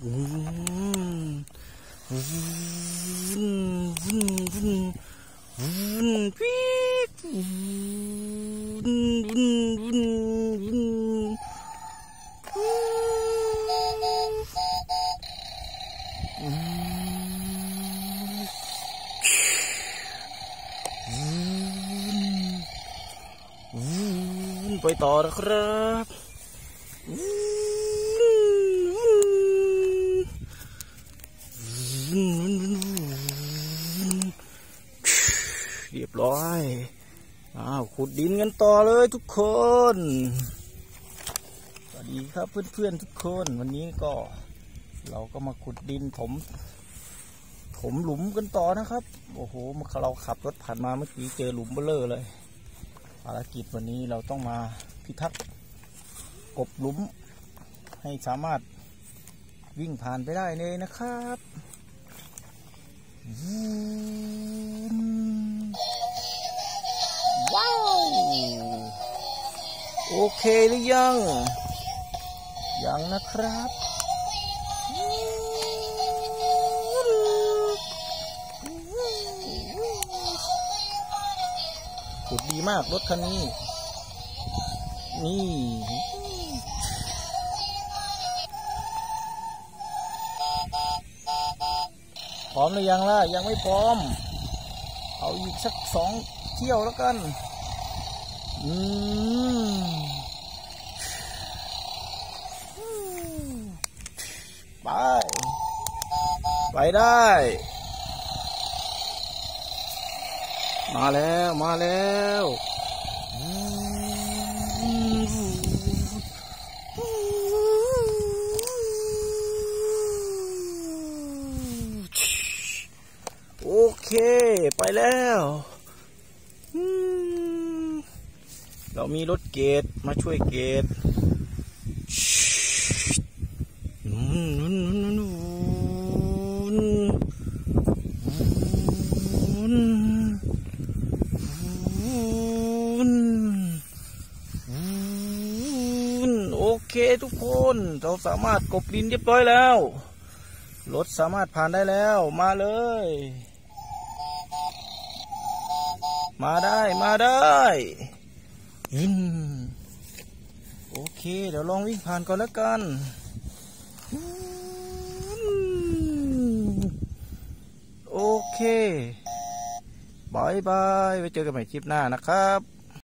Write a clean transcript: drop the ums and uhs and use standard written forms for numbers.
วุ่นวุ่นวุ่นวุ่นปี๊ดวุ่นวุ่นวุ่นวุ่นไปต่อนะครับเรียบร้อยขุดดินกันต่อเลยทุกคนสวัสดีครับเพื่อนๆทุกคนวันนี้ก็เราก็มาขุดดินถมหลุมกันต่อนะครับโอ้โหเราขับรถผ่านมาเมื่อกี้เจอหลุมเบ้อเร่อเลยภารกิจวันนี้เราต้องมาพิทักษ์กบหลุมให้สามารถวิ่งผ่านไปได้เลยนะครับว้าวโอเคหรือยังนะครับขุดดีมากรถคันนี้นี่พร้อมหรือยังล่ะยังไม่พร้อมเอาอีกสัก2 เที่ยวแล้วกันไปได้มาแล้วโอเคไปแล้วเรามีรถเกตมาช่วยเกตโอเคทุกคนเราสามารถกบดินเรียบร้อยแล้วรถสามารถผ่านได้แล้วมาเลยมาได้โอเคเดี๋ยวลองวิ่งผ่านก่อนแล้วกันโอเคบายไว้เจอกันใหม่คลิปหน้านะครับ